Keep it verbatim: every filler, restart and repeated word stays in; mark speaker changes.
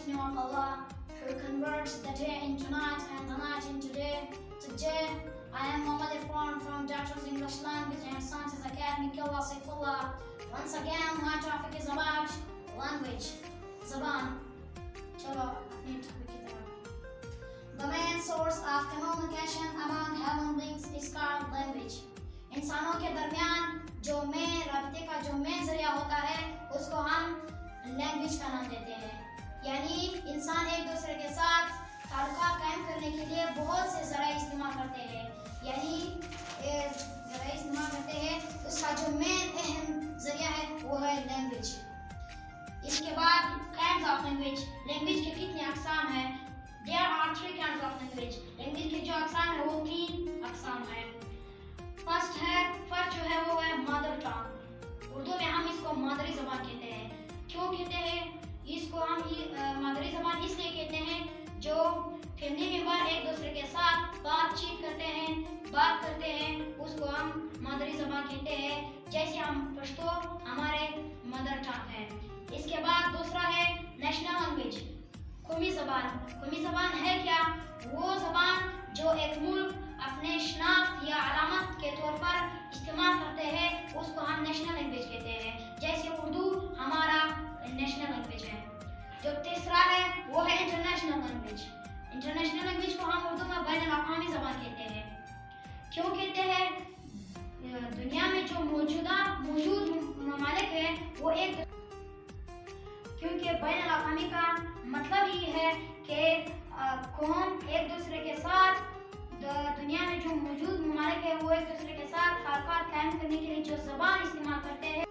Speaker 1: name of Allah, who converts the day into night and the night into day. Today, I am Muhammad Irfan from Doctors English Language and Sciences Academy, Killa Saifullah. Once again, my topic is about language. Zaban. Chalo, अपने topic की तरफ. The main source of communication among human beings is called language. इंसानों के दरमियान जो main राब्ते का जो main जरिया होता है उसको हम लैंग्वेज का नाम देते हैं। यानी इंसान एक दूसरे के साथ ताल्लुकात कायम करने के लिए बहुत से ज़राए इस्तेमाल करते हैं। यानी ज़राए इस्तेमाल करते हैं, उसका जो मेन अहम जरिया है वो है लैंग्वेज। इसके बाद काइंड्स ऑफ लैंग्वेज। लैंग्वेज के कितने अक़साम हैं? There are three kinds of language. Language के जो अक़साम है वो तीन अक़साम हैं। फर्स्ट है फर्स्ट जो है वो है मदर टंग। उर्दू में हम इसको मादरी ज़बान कहते हैं। क्यों कहते हैं इसको हम मादरी ज़बान? इसलिए कहते हैं जो फैमिली मेंबर एक दूसरे के साथ बातचीत करते हैं, बात करते हैं, उसको हम मादरी ज़बान कहते हैं। जैसे हम पश्तो हमारे मदर टंग है। इसके बाद दूसरा है नेशनल लैंग्वेज, कौमी ज़बान। कौमी ज़बान है क्या? वो ज़बान जो एक मुल्क अपने शनाख्त या अलामत के तौर पर इस्तेमाल करते हैं उसको हम नेशनल लैंग्वेज कहते हैं। जैसे उर्दू हमारा नेशनल लैंग्वेज है। जो तीसरा है वो है इंटरनेशनल लैंग्वेज। इंटरनेशनल लैंग्वेज को हम उर्दू में बैनुल अक़वामी ज़बान कहते हैं। क्यों कहते हैं? दुनिया में जो मौजूदा मौजूद ममालिक है वो एक, क्योंकि बैनुल अक़वामी का मतलब ही है कि कौम एक दूसरे के साथ, दुनिया में जो मौजूद ममालिक है वो एक दूसरे के साथ ताल्लुकात कायम करने के लिए जो ज़बान इस्तेमाल करते हैं